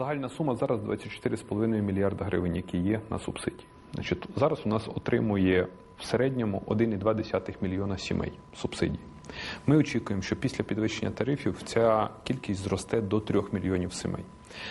Загальна сума зараз 24,5 мільярда гривень, які є на субсидії. Значить, зараз у нас отримує в середньому 1,2 мільйона сімей субсидій. Ми очікуємо, що після підвищення тарифів ця кількість зросте до 3 мільйонів сімей.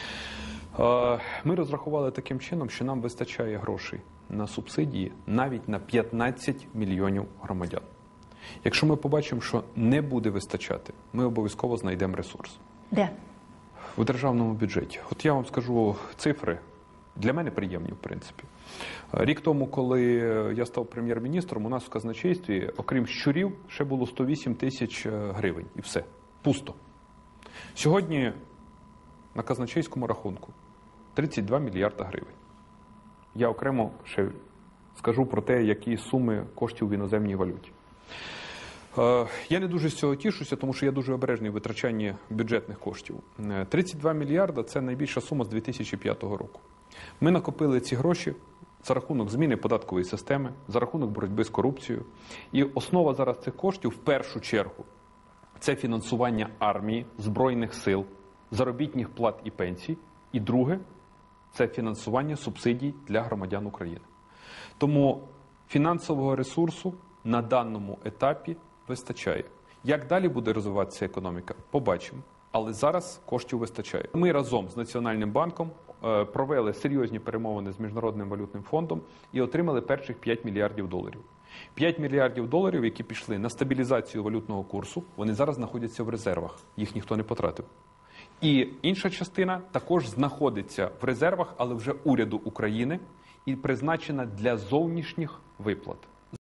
Ми розрахували таким чином, що нам вистачає грошей на субсидії навіть на 15 мільйонів громадян. Якщо ми побачимо, що не буде вистачати, ми обов'язково знайдемо ресурс. Де? У державному бюджеті. От я вам скажу цифри, для мене приємні, в принципі. Рік тому, коли я став прем'єр-міністром, у нас в казначействі, окрім щурів, ще було 108 тисяч гривень. І все. Пусто. Сьогодні на казначейському рахунку 32 мільярда гривень. Я окремо ще скажу про те, які суми коштів в іноземній валюті. Я не дуже з цього тішуся, тому що я дуже обережний в витрачанні бюджетних коштів. 32 мільярда – це найбільша сума з 2005 року. Ми накопили ці гроші за рахунок зміни податкової системи, за рахунок боротьби з корупцією. І основа зараз цих коштів, в першу чергу, це фінансування армії, Збройних сил, заробітних плат і пенсій. І друге – це фінансування субсидій для громадян України. Тому фінансового ресурсу на даному етапі вистачає. Як далі буде розвиватися економіка, побачимо. Але зараз коштів вистачає. Ми разом з Національним банком провели серйозні перемовини з Міжнародним валютним фондом і отримали перших 5 мільярдів доларів. 5 мільярдів доларів, які пішли на стабілізацію валютного курсу, вони зараз знаходяться в резервах. Їх ніхто не потратив. І інша частина також знаходиться в резервах, але вже уряду України і призначена для зовнішніх виплат.